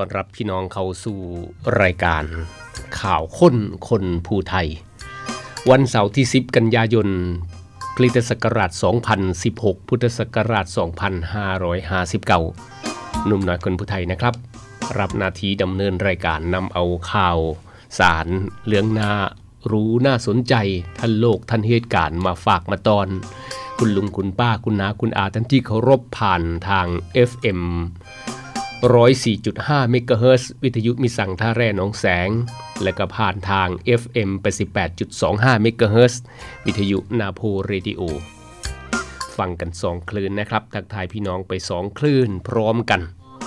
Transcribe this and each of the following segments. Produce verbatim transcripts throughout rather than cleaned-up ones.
รับพี่น้องเข้าสู่รายการข่าวค้นคนภูไทยวันเสาร์ที่สิบกันยายนคริสตศักราชสองพันสิบหกพุทธศักราชสองพันห้าร้อยห้าสิบเก้าหนุ่มน้อยคนภูไทยนะครับรับหน้าที่ดำเนินรายการนำเอาข่าวสารเรื่องน่ารู้น่าสนใจท่านโลกท่านเหตุการณ์มาฝากมาตอนคุณลุงคุณป้าคุณน้าคุณอาท่านที่เคารพผ่านทาง เอฟ เอ็ม หนึ่งร้อยสี่จุดห้า เมกะเฮิรตซ์วิทยุมิสังท่าแร่หนองแสงและก็ผ่านทาง เอฟ เอ็ม แปดสิบแปดจุดสองห้า เมกะเฮิรตซ์วิทยุนาโพเรดิโอฟังกันสองคลื่นนะครับทักทายพี่น้องไปสองคลื่นพร้อมกัน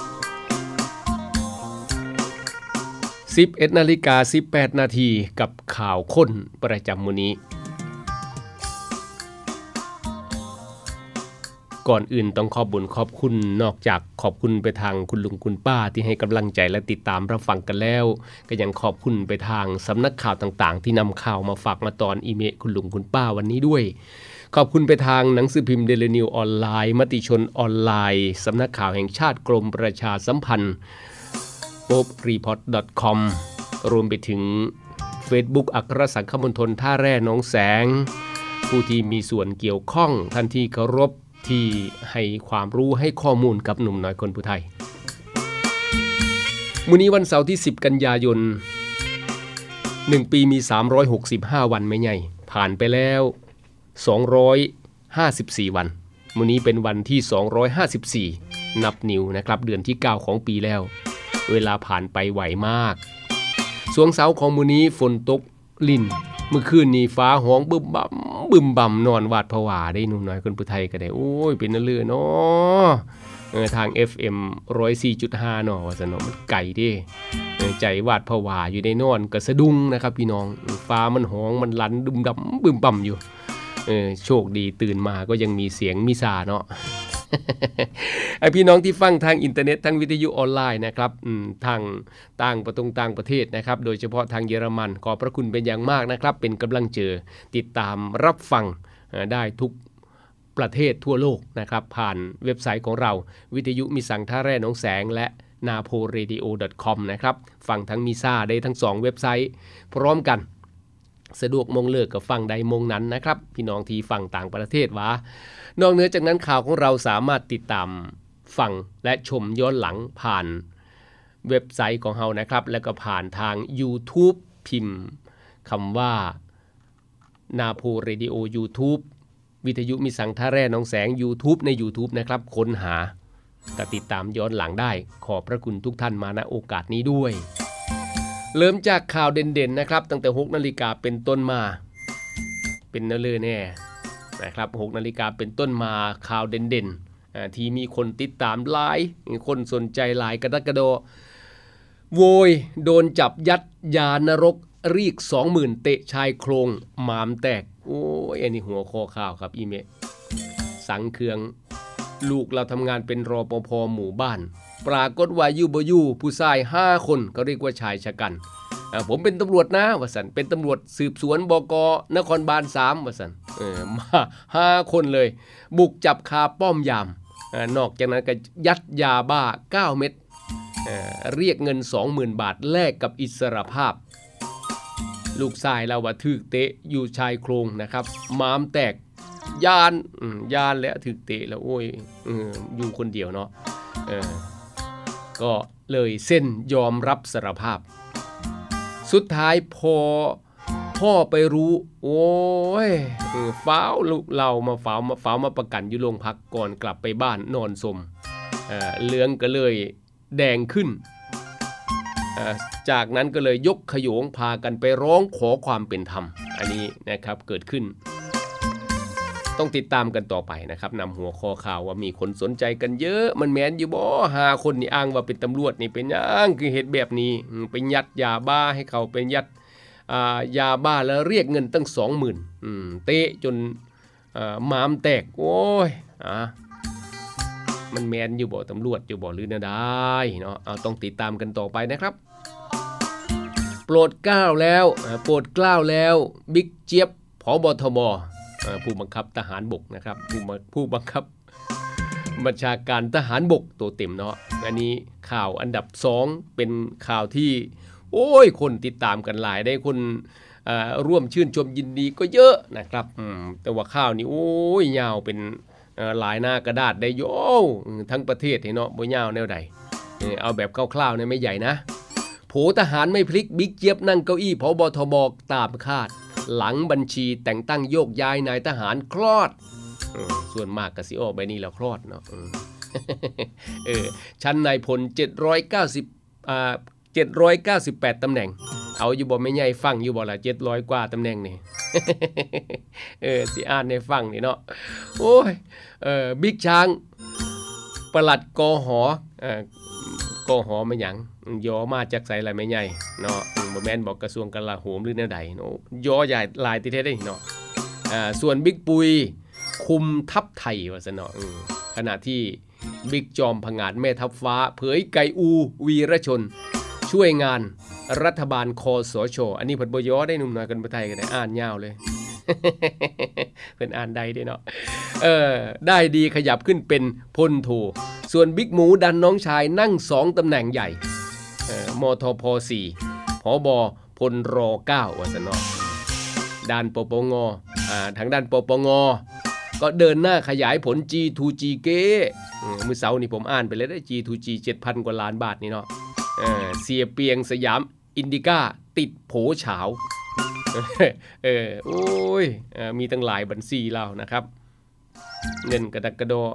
สิบเอ็ดนาฬิกาสิบแปดนาทีกับข่าวค้นประจำมื้อนี้ก่อนอื่นต้องขอบบุญขอบคุณนอกจากขอบคุณไปทางคุณลุงคุณป้าที่ให้กำลังใจและติดตามรับฟังกันแล้วก็ยังขอบคุณไปทางสำนักข่าวต่างๆที่นำข่าวมาฝากมาตอนอีเมลคุณลุงคุณป้าวันนี้ด้วยขอบคุณไปทางหนังสือพิมพ์เดลินิวออนไลน์มติชนออนไลน์สำนักข่าวแห่งชาติกรมประชาสัมพันธ์ โป๊ปรีพอร์ต ดอท คอม รวมไปถึง Facebook อัครสังคมณฑลท่าแร่หนองแสงผู้ที่มีส่วนเกี่ยวข้องท่านที่เคารพที่ให้ความรู้ให้ข้อมูลกับหนุ่มน้อยคนภูไทยมื้อนี้วันเสาร์ที่สิบกันยายนหนึ่งปีมีสามร้อยหกสิบห้าวันไม่ใหญ่ผ่านไปแล้วสองร้อยห้าสิบสี่วันมื้อนี้เป็นวันที่สองร้อยห้าสิบสี่นับนิ้วนะครับเดือนที่เก้าของปีแล้วเวลาผ่านไปไวมากช่วงเช้าของมื้อนี้ฝนตกลิ่นเมื่อคืนนี้ฟ้าห้องบึ้มบ่ำบึ้มบ่ำนอนหวาดผวาได้หนุ่มน้อยคนภูไทยก็ได้โอ้ยเป็นนั่นเลยเนาะเออทาง เอฟ เอ็ม หนึ่งร้อยสี่จุดห้า เนาะว่าซั่นเนาะมันไกลเด้เออใจหวาดผวาอยู่ในนอนก็สะดุ้งนะครับพี่น้องฟ้ามันห้องมันลั่นบึ้มดํบึ้มบ่ำอยู่เออโชคดีตื่นมาก็ยังมีเสียงมีซาเนาะ ไอพี่น้องที่ฟังทางอินเทอร์เน็ตทางวิทยุออนไลน์นะครับทางต่างประเทศต่างประเทศนะครับโดยเฉพาะทางเยอรมันขอบพระคุณเป็นอย่างมากนะครับเป็นกำลังเจอติดตามรับฟังได้ทุกประเทศทั่วโลกนะครับผ่านเว็บไซต์ของเราวิทยุมิสังท่าแร่หนองแสงและนาโพเรดิโอ ดอท คอม นะครับฟังทั้งมีซ่าได้ทั้งสองเว็บไซต์พร้อมกันสะดวกมงเลิกกับฟังใดมงนั้นนะครับพี่น้องที่ฟังต่างประเทศว่านอกเหนือจากนั้นข่าวของเราสามารถติดตามฟังและชมย้อนหลังผ่านเว็บไซต์ของเรานะครับแล้วก็ผ่านทาง YouTube พิมพ์คำว่านาโพเรดิโอ YouTube วิทยุมิสังท่าแร่หนองแสง YouTube ใน YouTube นะครับค้นหาก็ติดตามย้อนหลังได้ขอบพระคุณทุกท่านมาณโอกาสนี้ด้วยเริ่มจากข่าวเด่นๆนะครับตั้งแต่ หกนาฬิกาเป็นต้นมาเป็นเนื้อเรื่องแน่นะครับ หกนาฬิกาเป็นต้นมาข่าวเด่นๆที่มีคนติดตามหลายคนสนใจหลายกระดักกระโดโวยโดนจับยัดยานรกรีก สองหมื่น เตะชายโครงหมามแตกโอ้ยอันนี้หัวข้อข่าวครับอีเมสังเคืองลูกเราทำงานเป็นรปภ.หมู่บ้านปรากฏว่าอยู่บ่อยู่ผู้ชายห้าคนก็เรียกว่าชายชะกันผมเป็นตำรวจนะว่าซั่นเป็นตำรวจสืบสวนบก.นครบาลสามว่าซั่นเออมาห้าคนเลยบุกจับคาป้อมยามนอกจากนั้นก็ยัดยาบ้าเก้าเม็ดเอ่อเรียกเงิน สองหมื่น บาทแลกกับอิสรภาพลูกชายเราว่าถูกเตะอยู่ชายโครงนะครับม้ามแตกยานยานแล้วถูกเตะแล้วโอ้ยเอออยู่คนเดียวเนาะเออก็เลยเส้นยอมรับสารภาพสุดท้ายพอพ่อไปรู้โอ้ยฟ้าวลูกเรามาฟ้าวมาฟ้าวมาประกันอยู่โรงพักก่อนกลับไปบ้านนอนสมเอ่อเหลืองก็เลยแดงขึ้นเอ่อจากนั้นก็เลยยกขโยงพากันไปร้องขอความเป็นธรรมอันนี้นะครับเกิดขึ้นต้องติดตามกันต่อไปนะครับนำหัวข้อข่าวว่ามีคนสนใจกันเยอะมันแม้นอยู่บ่หาคนนี่อ้างว่าเป็นตำรวจนี่เป็นยังคือเหตุแบบนี้ไปยัดยาบ้าให้เขาไปยัดอ่ายาบ้าแล้วเรียกเงินตั้ง สองหมื่น อืมเตะจนอ่าม้ามแตกโอ้ยอ่ะมันแม้นอยู่บ่ตำรวจอยู่บ่หรือน่ะได้เนาะเอาต้องติดตามกันต่อไปนะครับโปรดเกล้าแล้วโปรดเกล้าแล้วบิ๊กเจี๊ยบผบทบผู้บังคับทหารบกนะครับผู้ผู้บังคับบัญชาการทหารบกตัวเต็มเนาะอันนี้ข่าวอันดับสองเป็นข่าวที่โอ้ยคนติดตามกันหลายได้คนร่วมชื่นชมยินดีก็เยอะนะครับแต่ว่าข่าวนี้โอ้ยยาวเป็นหลายหน้ากระดาษได้โยทั้งประเทศเนาะบ่ยาวแนวใดเอาแบบคร่าวๆเนี่ยไม่ใหญ่นะโผทหารไม่พลิกบิ๊กเจี๊ยบนั่งเก้าอี้ผบทบตามคาดหลังบัญชีแต่งตั้งโยกย้ายนายทหารคลอดส่วนมากก็สิออกไปนี่แล้วคลอดเนาะเออชั้นนายพลเจ็ดร้อยเก้าสิบอ่าเจ็ดร้อยเก้าสิบแปดตำแหน่งเอาอยู่บ่แม่ใหญ่ฟังอยู่บ่ล่ะเจ็ดร้อยกว่าตำแหน่งนี่ เออสิอ่านให้ฟังนี่เนาะโอ้ยเออบิ๊กช้างปลัดกหเอ่อกหมันหยังย่อมาจากไสล่ะแม่ใหญ่เนาะบ่แม่นบอกกระทรวงกลาโหมหรือแนวใดเนาะย่อใหญ่ลายติเทศได้เนาะอ่าส่วนบิ๊กปุยคุมทัพไทยว่าซั่นเนาะขณะที่บิ๊กจอมผงาดแม่ทัพฟ้าเผยไก่อูวีรชนช่วยงานรัฐบาลคสช.อันนี้เพิ่นบ่ย่อได้หนุ่มน้อยกันบ่ไทยก็ได้อ่านยาวเลย เพิ่นอ่านได้ด้วยเนาะเออได้ดีขยับขึ้นเป็นพลโทส่วนบิ๊กหมูดันน้องชายนั่งสองตำแหน่งใหญ่เอ่อมทพสี่ผบพลรเก้าว่าซั่นเนาะด้านปปงอ่าทางด้านปปงก็เดินหน้าขยายผล จี ทู จี เก้มื้อเช้านี่ผมอ่านไปแล้วได้ จี ทู จี เจ็ดพัน กว่าล้านบาทนี่เนาะเออเสียเปียงสยามอินดิก้าติดโผเฉาเออโอ้ยเออมีตั้งหลายบัญชีแล้วนะครับเงินกระดักกระโด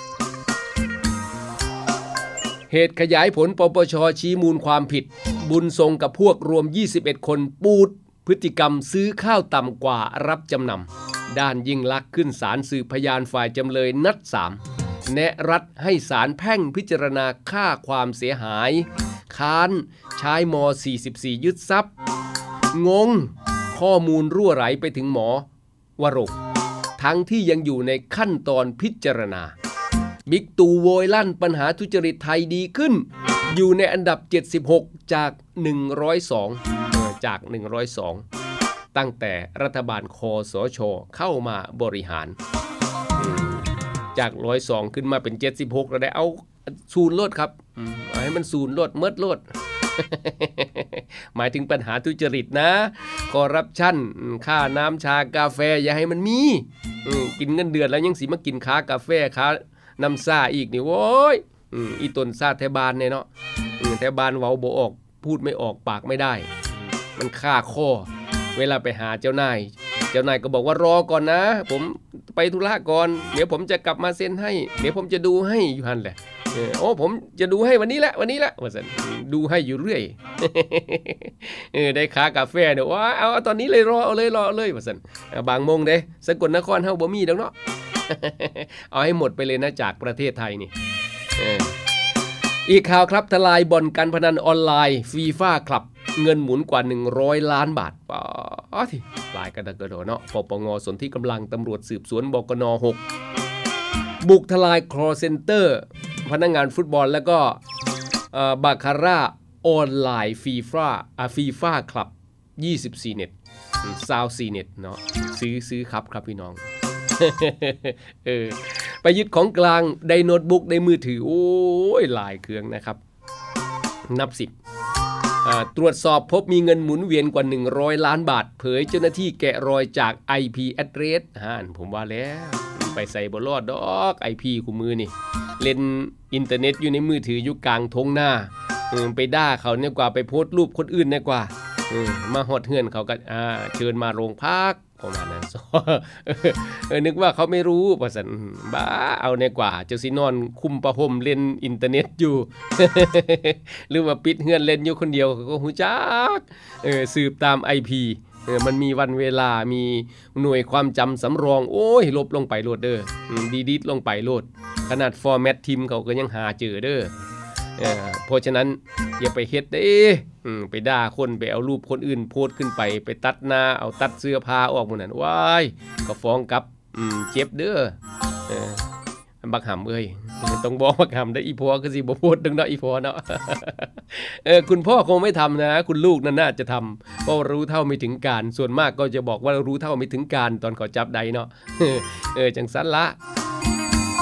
เหตุขยายผลปปช.ชี้มูลความผิดบุญทรงกับพวกรวมยี่สิบเอ็ดคนปูดพฤติกรรมซื้อข้าวต่ำกว่ารับจำนำด้านยิ่งลักษณ์ขึ้นศาลสืบพยานฝ่ายจำเลยนัดสามแนะรัฐให้ศาลแพ่งพิจารณาค่าความเสียหายค้านใช้ม.สี่สิบสี่ยึดทรัพย์งงข้อมูลรั่วไหลไปถึงหมอวรกทั้งที่ยังอยู่ในขั้นตอนพิจารณาบิ๊กตู่โวยลั่นปัญหาทุจริตไทยดีขึ้นอยู่ในอันดับเจ็ดสิบหกจากหนึ่งร้อยสองเออจากหนึ่งร้อยสองตั้งแต่รัฐบาลคสช.เข้ามาบริหารจากหนึ่งร้อยสองขึ้นมาเป็นเจ็ดสิบหกแล้วได้เอาศูนย์ลดครับเอาให้มันศูนย์ลดเมิดลด หมายถึงปัญหาทุจริตนะคอร์รัปชันค่าน้ำชากาแฟอย่าให้มันมีกินเงินเดือนแล้วยังสิมากินค้ากาแฟค้าน้ำซ่าอีกนี่โว้ยอีต้นซ่าแถวบ้านเนี่ยเนาะแถวบ้านเว้าบ่ออกพูดไม่ออกปากไม่ได้มันค่าข้อเวลาไปหาเจ้านายเจ้านายก็บอกว่ารอก่อนนะผมไปธุระก่อนเดี๋ยวผมจะกลับมาเซ็นให้เดี๋ยวผมจะดูให้อยู่หั่นแหละเออโอ้ผมจะดูให้วันนี้แหละวันนี้แหละว่าซั่นดูให้อยู่เรื่อยเออได้ค้ากาแฟเด้อว่าเอาตอนนี้เลยรอเอาเลยรอเลยว่าซั่นบางโมงเด้สกลนครเฮาบ่มีดอกเนาะเอาให้หมดไปเลยนะจากประเทศไทยนี่เอออีกข่าวครับทลายบ่อนการพนันออนไลน์ฟีฟ่าคลับเงินหมุนกว่าหนึ่งร้อยล้านบาทป๋อที่หลายกระดักกระโดดเนาะปปงสนที่กำลังตำรวจสืบสวนบกนหกบุกทลายคอลเซ็นเตอร์พนักงานฟุตบอลแล้วก็บาคาร่าออนไลน์ฟีฟ่าอ่ะฟีฟ่าคลับยี่สิบสี่เน็ตซาวซีเน็ตเนาะซื้อซื้อครับครับพี่น้อง เออไปยึดของกลางในโน้ตบุ๊กในมือถือโอ้ยหลายเครื่องนะครับนับสิบตรวจสอบพบมีเงินหมุนเวียนกว่าหนึ่งร้อยล้านบาทเผยเจ้าหน้าที่แกะรอยจาก ไอ พี address ฮ่านผมว่าแล้วไปใส่บ่รอดดอก ไอ พี คู่มือนี่เล่นอินเทอร์เน็ตอยู่ในมือถืออยู่กลางทงหน้าไปด่าเขาเนี่ยกว่าไปโพสต์รูปคนอื่นเนี่ยกว่ามาฮอดเฮือนเขาก็อ่าเชิญมาโรงพักประมาณนั้นเออนึกว่าเขาไม่รู้ว่าซั่นบ้าเอาเนี่ยกว่าจะสินอนคุมประห่มเล่นอินเทอร์เน็ตอยู่ หรือว่าปิดเฮือนเล่นอยู่คนเดียวก็ฮู้จักเออสืบตาม ไอ พี เออมันมีวันเวลามีหน่วยความจำสำรองโอ้ยลบลงไปโลดเด้อดีดิทลงไปโลดขนาดฟอร์แมตทีมเขาก็ยังหาเจอเด้อเออเพราะฉะนั้นอย่าไปเฮ็ดเด้อืมไปด่าคนไปเอารูปคนอื่นโพสต์ขึ้นไปไปตัดหน้าเอาตัดเสื้อผ้าออกหมดนั่นว้ายก็ฟ้องกลับอืมเจ็บเด้อเออบักหำเอ้ยต้องบอกบักหำได้อีพ่อคือสิบ่โพสต์ดึงเนาะอีพ่อเนาะเออคุณพ่อคงไม่ทำนะคุณลูกนั่นน่าจะทำเพราะรู้เท่าไม่ถึงการส่วนมากก็จะบอกว่ารู้เท่าไม่ถึงการตอนเขาจับได้เนาะเออจังซั่นละ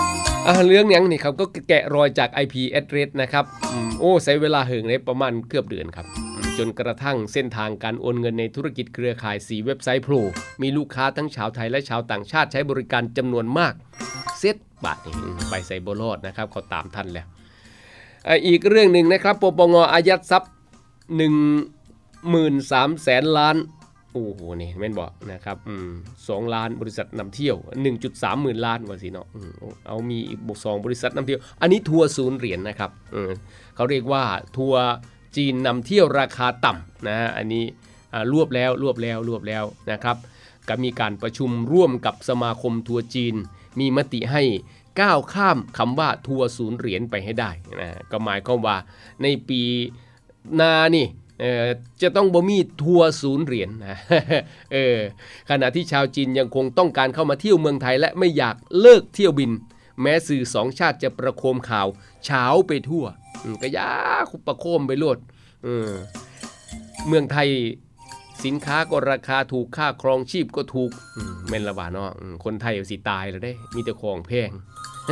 อ่าเรื่องยังนี่ครับก็แกะรอยจาก ไอ พี address นะครับโอ้ใช้เวลาเหิงในประมาณเกือบเดือนครับจนกระทั่งเส้นทางการโอนเงินในธุรกิจเครือข่ายสี่เว็บไซต์โผล่มีลูกค้าทั้งชาวไทยและชาวต่างชาติใช้บริการจำนวนมากเซ็ตบาทไปใส่โบรอดนะครับเขาตามทันแล้วอีกเรื่องหนึ่งนะครับปปงอายัดทรัพย์ หนึ่งหมื่นสามแสนล้านโอ้โหนี่แม่นบอกนะครับอืมสองล้านบริษัทนำเที่ยว หนึ่งจุดสาม หมื่นล้านว่าสิเนาะเอามีอีกสองบริษัทนำเที่ยวอันนี้ทัวร์ศูนย์เหรียญ นะครับเขาเรียกว่าทัวร์จีนนำเที่ยวราคาต่ำนะอันนี้รวบแล้วรวบแล้วรวบแล้วนะครับก็มีการประชุมร่วมกับสมาคมทัวร์จีนมีมติให้ก้าวข้ามคำว่าทัวร์ศูนย์เหรียญไปให้ได้นะก็หมายความว่าในปีหน้านี่จะต้องบ่มีทัวร์ศูนย์เหรียญ นะ เออขณะที่ชาวจีนยังคงต้องการเข้ามาเที่ยวเมืองไทยและไม่อยากเลิกเที่ยวบินแม้สื่อสองชาติจะประโคมข่าวเฉาไปทั่วก็ยาคุประโคมไปโลดเออเมืองไทยสินค้าก็ราคาถูกค่าครองชีพก็ถูกแม่นละว่าเนาะคนไทยสิตายแล้วได้มีแต่ของแพง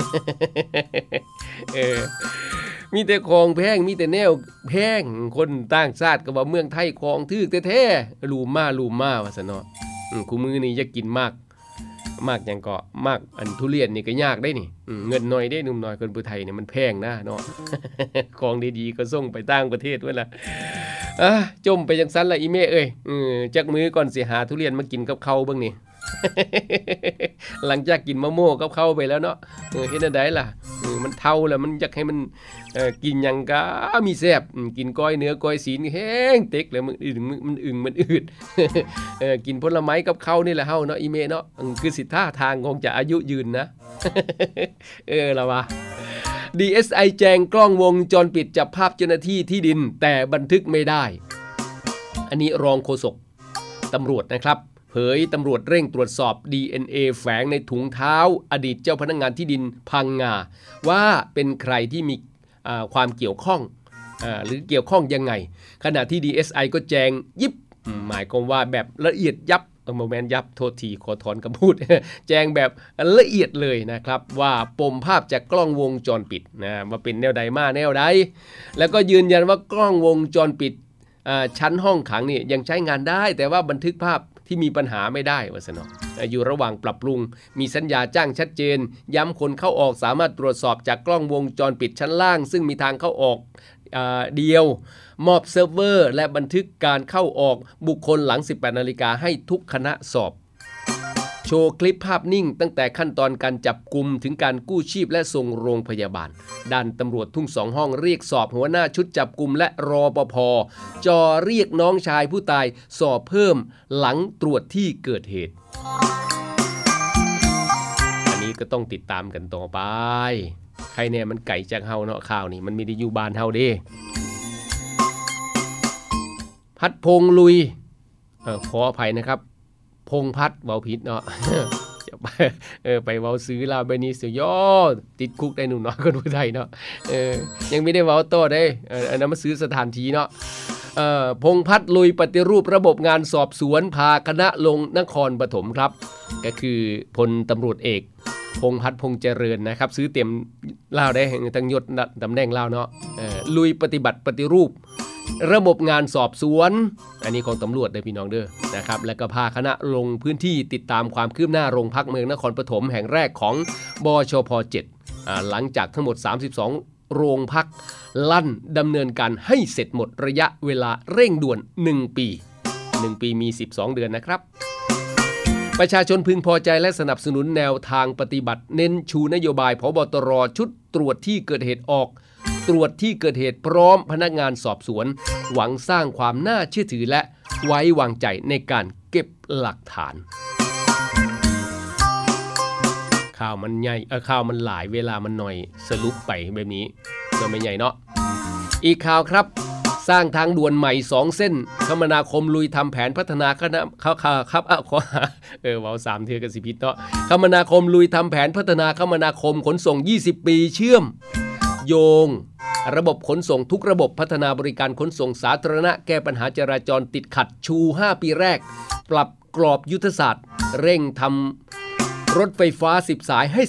เออมีแต่ของแพงมีแต่แนวแพงคนต่างชาติก็ว่าเมืองไทยของถือแท้ๆลูมาลูมาว่าซะเนาะคู่มือนี่จะกินมากมากอย่างก็มากอันทุเรียนนี่ก็ยากได้นี่เงินน้อยได้หนุ่มน้อยคนผู้ไทยเนี่ยมันแพงนะเนาะ ของดีๆก็ส่งไปต่างประเทศไว้ล่ะอ่ะจมไปจังซั่นละอีเม่เอ้ยจักมื้อก่อนสิหาทุเรียนมากินกับข้าวเบิ่งนี่ หลังจากกินมะม่วงกับข้าวไปแล้วเนาะเฮ็ดได้ล่ะมันเท่าแล้วมันอยากให้มันกินหยังก็มีแซ่บกินก้อยเนื้อก้อยศีลแห้งเต็กแล้วมันอึ่งมันอึ่งมันอืด กินผลไม้กับข้าวนี่แหละเฮาเนาะอีเมเนาะคือสิท่าทางคงจะอายุยืนนะ เออละว่า ดี เอส ไอ แจงกล้องวงจรปิดจับภาพเจ้าหน้าที่ที่ดินแต่บันทึกไม่ได้อันนี้รองโฆษกตำรวจนะครับเผยตำรวจเร่งตรวจสอบ ดี เอ็น เอ แฝงในถุงเท้าอดีตเจ้าพนักงานที่ดินพังงาว่าเป็นใครที่มีความเกี่ยวข้องหรือเกี่ยวข้องยังไงขณะที่ ดี เอส ไอ ก็แจงยิบหมายความว่าแบบละเอียดยับโมเมนต์ยับโทษทีขอถอนคำพูด แจงแบบละเอียดเลยนะครับว่าปมภาพจากกล้องวงจรปิดนะมาเป็นแนวใดมาแนวใดแล้วก็ยืนยันว่ากล้องวงจรปิดชั้นห้องขังนี่ยังใช้งานได้แต่ว่าบันทึกภาพที่มีปัญหาไม่ได้ว่าซะเนาะอยู่ระหว่างปรับปรุงมีสัญญาจ้างชัดเจนย้ำคนเข้าออกสามารถตรวจสอบจากกล้องวงจรปิดชั้นล่างซึ่งมีทางเข้าออกเดียวมอบเซิร์ฟเวอร์และบันทึกการเข้าออกบุคคลหลังสิบแปดนาฬิกาให้ทุกคณะสอบโชว์คลิปภาพนิ่งตั้งแต่ขั้นตอนการจับกุมถึงการกู้ชีพและส่งโรงพยาบาลด้านตำรวจทุ่งสองห้องเรียกสอบหัวหน้าชุดจับกุมและรปภ.จอเรียกน้องชายผู้ตายสอบเพิ่มหลังตรวจที่เกิดเหตุอันนี้ก็ต้องติดตามกันต่อไปใครเนี่ยมันไก่จากเฮาเนาะข่าวนี่มันมีได้อยู่บ้านเฮาเด้พัดพงลุยเออขออภัยนะครับพงพัดเว้าผิดเนาะ จะไปเออไปเว้าซื้อลาใบนี้เสียยอดติดคุกได้หนุ่มน้อยคนผู้ไทยเนาะเออยังไม่ได้เว้าต่อได้เอออันนั้นมาซื้อสถานที่เนาะเอ่อพงพัดลุยปฏิรูประบบงานสอบสวนพาคณะลงนครปฐมครับก็คือพลตำรวจเอกพงพัฒน์พงเจริญนะครับซื้อเต็มลาวได้ทั้งยศตำแหน่งลาวเนาะเออลุยปฏิบัติปฏิรูประบบงานสอบสวนอันนี้ของตำรวจเด้อพี่น้องเด้อนะครับแล้วก็พาคณะลงพื้นที่ติดตามความคืบหน้าโรงพักเมืองนครปฐมแห่งแรกของบชพเจ็ดอ่าหลังจากทั้งหมดสามสิบสองโรงพักลั่นดำเนินการให้เสร็จหมดระยะเวลาเร่งด่วนหนึ่งปีหนึ่งปีมีสิบสองเดือนนะครับประชาชนพึงพอใจและสนับสนุนแนวทางปฏิบัติเน้นชูนโยบายผบตรชุดตรวจที่เกิดเหตุออกตรวจที่เกิดเหตุพร้อมพนักงานสอบสวนหวังสร้างความน่าเชื่อถือและไว้วางใจในการเก็บหลักฐานข่าวมันใหญ่เออข่าวมันหลายเวลามันหน่อยสรุปไปแบบนี้ก็ไม่ใหญ่เนาะอีกข่าวครับสร้างทางด่วนใหม่สองเส้นคมนาคมลุยทำแผนพัฒนาคณะครับครับอ่ะขอเออเว้าสามเทื่อกันสิผิดเนาะคมนาคมลุยทำแผนพัฒนาคมนาคมขนส่งยี่สิบปีเชื่อมโยงระบบขนส่งทุกระบบพัฒนาบริการขนส่งสาธารณะแก้ปัญหาจราจรติดขัดชูห้าปีแรกปรับกรอบยุทธศาสตร์เร่งทำรถไฟฟ้าสิบสายให้เสร็จ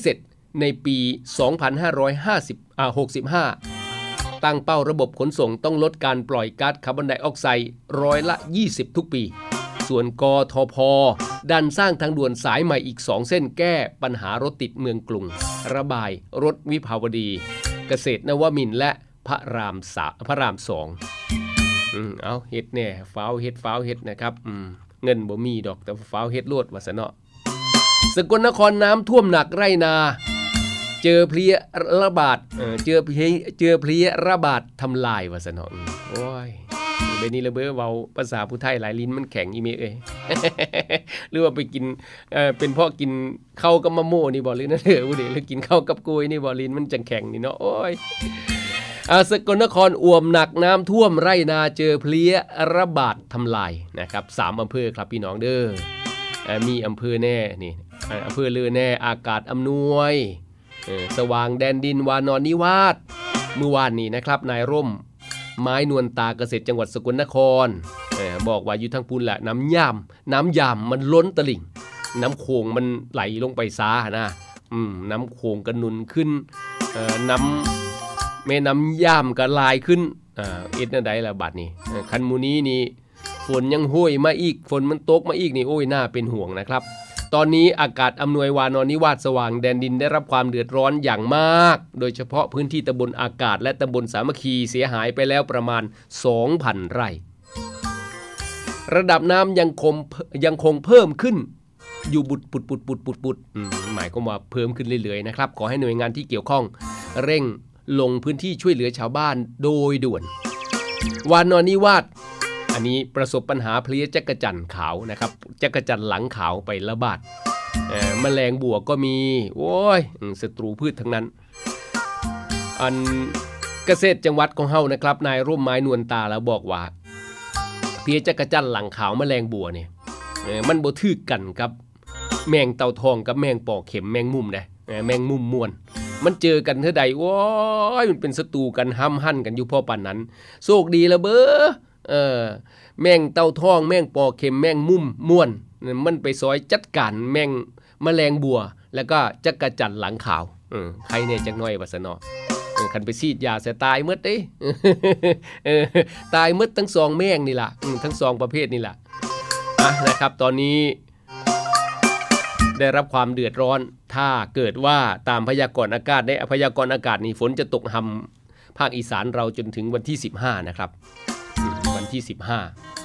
ในปี สองพันห้าร้อยหกสิบห้า ตั้งเป้าระบบขนส่งต้องลดการปล่อยก๊าซคาร์บอนไดออกไซด์ร้อยละยี่สิบทุกปีส่วนกทพ.ดันสร้างทางด่วนสายใหม่อีกสองเส้นแก้ปัญหารถติดเมืองกรุงระบายรถวิภาวดีเกษตรนวมินทร์และพระรามสาพระรามสองอืมเอาเฮ็ดแน่ฟ้าวเฮ็ดฟ้าวเฮ็ดนะครับอืมเงินบ่มีดอกแต่ฟ้าวเฮ็ดโลดว่าซะเนาะสกลนครน้ำท่วมหนักไร่นาเจอเพลี้ยระบาดเออเจอเพลี้ยเจอเพลี้ยระบาดทำลายว่าซะเนาะโอ้ยเบนี้ระเบ้อเว้าภาษาผู้ไทยหลายลิ้นมันแข็งอีเมเอ้ย หรือว่าไปกินเอ่อเป็นเพราะกินข้าวกับมะม่วงนี่บ่หรือนั่นเด้อบ่ได้หรือกินข้าวกับกล้วยนี่บ่ลิ้นมันจังแข็งนี่เนาะโอ้ยอ่าสกลนครอ่วมหนักน้ำท่วมไร่นาเจอเพลี้ยระบาดทำลายนะครับสามอำเภอครับพี่น้องเด้ออ่ามีอำเภอแน่นี่อำเภอลือแน่อากาศอำนวยเออสว่างแดนดินวานอนนิวาสเมื่อวานนี้นะครับนายร่มไม้นวลตาเกษตรจังหวัดสกลนครเออบอกว่าอยู่ทางพูนแหละน้ำยามน้ำยามมันล้นตลิ่งน้ำโขงมันไหลลงไปซานะอืมน้ำโขงกระนุนขึ้นเอ่อน้ำแม่น้ำยามก็ลายขึ้นอ่าเอ็ดนั่นใดล่ะบัดนี้คันมูนี้นี่ฝนยังห้วยมาอีกฝนมันตกมาอีกนี่โอ้ยน่าเป็นห่วงนะครับตอนนี้อากาศอำนวยวานอนนิวาสสว่างแดนดินได้รับความเดือดร้อนอย่างมากโดยเฉพาะพื้นที่ตำบลอากาศและตำบลสามัคคีเสียหายไปแล้วประมาณ สองพัน ไร่ระดับน้ำยังคงยังคงเพิ่มขึ้นอยู่บุดปุดปุดปุดปุดปุดหมายความว่าเพิ่มขึ้นเรื่อยๆนะครับขอให้หน่วยงานที่เกี่ยวข้องเร่งลงพื้นที่ช่วยเหลือชาวบ้านโดยด่วนวานอนนิวาสอันนี้ประสบปัญหาเพลี้ยจักจั่นขาวนะครับจักจั่นหลังขาวไประบาดแมลงบัวก็มีโอ้ยศัตรูพืชทั้งนั้นอันเกษตรจังหวัดของเฮานะครับนายร่มไม้นวลตาแล้วบอกว่าเพลี้ยจักจั่นหลังขาวแมลงบัวเนี่ยมันบ่ถือกันครับแมงเต่าทองกับแมงปอเข็มแมงมุมนะแมงมุมม่วนมันเจอกันเท่าใดโอ้ยมันเป็นศัตรูกันห้ำหั่นกันอยู่พอปานนั้นโชคดีละเบ้อเออแมงเต่าทองแมงปอเข็มแมงมุมม่วนมันไปซอยจัดการแมงแมลงบัวแล้วก็จักจั่นหลังขาวเออใครแน่จักหน่อยว่าซะเนาะคันไปฉีดยาเสียตายหมดเด้เออตายหมดทั้งสองแมงนี่ล่ะทั้งสองประเภทนี่ล่ะอ่ะนะครับตอนนี้ได้รับความเดือดร้อนถ้าเกิดว่าตามพยากรณ์อากาศในพยากรณ์อากาศนี่ฝนจะตกห่ำภาคอีสานเราจนถึงวันที่สิบห้านะครับวันที่สิบห้า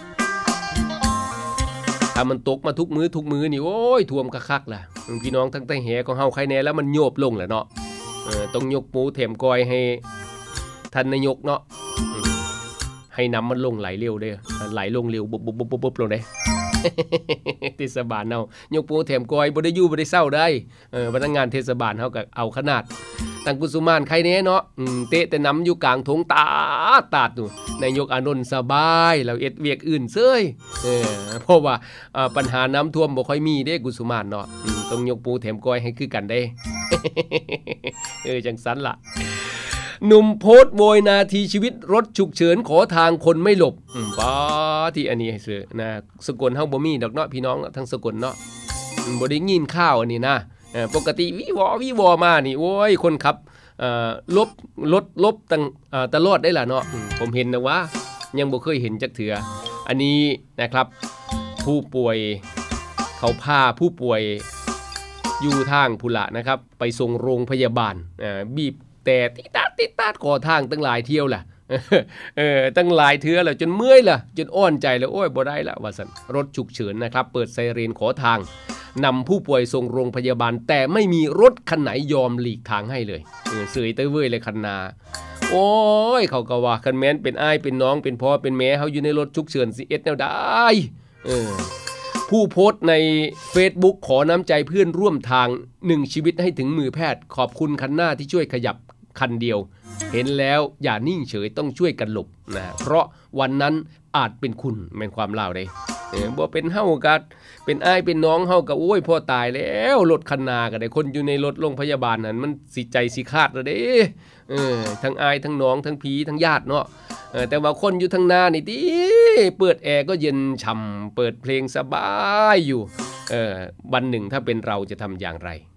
ถ้ามันตกมาทุกมื้อทุกมื้อนี่โอ้ยท่วมคักๆล่ะพี่น้องทั้งใต้แหของเฮาใครแน่แล้วมันโยบลงแหละเนาะเออต้องยกปูแถมกอยให้ท่านนายกเนาะให้น้ำมันลงไหลเร็วเด้อไหลลงเร็วบุบๆๆๆลงเด้เทศบาลเฮายกปูแถมกอยบ่ได้อยู่บ่ได้เศร้าได้เออพนักงานเทศบาลเฮาก็เอาขนาดตังกุสุมานใครแน่เนาะอืมเตะแต่น้ำอยู่กลางทงตาตาดนู่นนายกอานนท์สบายแล้วเอ็ดเวียกอื่นเซ้ยเออเพราะว่าเอ่อปัญหาน้ำท่วมบ่ค่อยมีเด้กุสุมานเนาะอืมต้องยกปูแถมกอยให้คือกันเด้ เออจังซั่นล่ะหนุ่มโพสต์โวยนาทีชีวิตรถฉุกเฉินขอทางคนไม่หลบอืมป้าที่อันนี้ให้ซื้อนะสกลเฮาบ่มีดอกเนาะพี่น้องทั้งสกลเนาะบ่ได้ยินข่าวอันนี้นะปกติวิวอวิวอมานี่โอ้ยคนขับลบรถลบตั้งตลอดได้ล่ะเนาะผมเห็นนะว่ายังบ่เคยเห็นจักเถื่ออันนี้นะครับผู้ป่วยเขาพาผู้ป่วยอยู่ทางพุละนะครับไปส่งโรงพยาบาลบีบแต่ติดตาติดตาขอทางตั้งหลายเที่ยวล่ะเออตั้งหลายเทื่อแล้วจนเมื่อยล่ะจนอ้อนใจแล้วโอ้ยบ่ได้ละว่าซั่นรถฉุกเฉินนะครับเปิดไซเรนขอทางนำผู้ป่วยส่งโรงพยาบาลแต่ไม่มีรถคันไหนยอมหลีกทางให้เลยเออเสยเต้ยเว้ยเลยคันนาโอ้ยเขาก็ว่าคันแม้นเป็นอ้ายเป็นน้องเป็นพ่อเป็นแม่เฮาอยู่ในรถฉุกเฉินสิเอ็ดแนวได้เออผู้โพสต์ใน Facebook ขอน้ำใจเพื่อนร่วมทางหนึ่งชีวิตให้ถึงมือแพทย์ขอบคุณคันหน้าที่ช่วยขยับคันเดียวเห็นแล้วอย่านิ่งเฉยต้องช่วยกันหลบนะเพราะวันนั้นอาจเป็นคุณแม่นความเล่าได้เออบ่เป็นเฮากัดเป็นอ้ายเป็นน้องเฮาก็โอ้ยพ่อตายแล้วรถคันนาก็ได้คนอยู่ในรถโรงพยาบาลนั้นมันสิใจสิขาดแล้วเด้เออทั้งอ้ายทั้งน้องทั้งพี่ทั้งญาติเนาะเออแต่ว่าคนอยู่ทางหน้านี่ติเปิดแอร์ก็เย็นฉ่ำเปิดเพลงสบายอยู่เออวันหนึ่งถ้าเป็นเราจะทำอย่างไร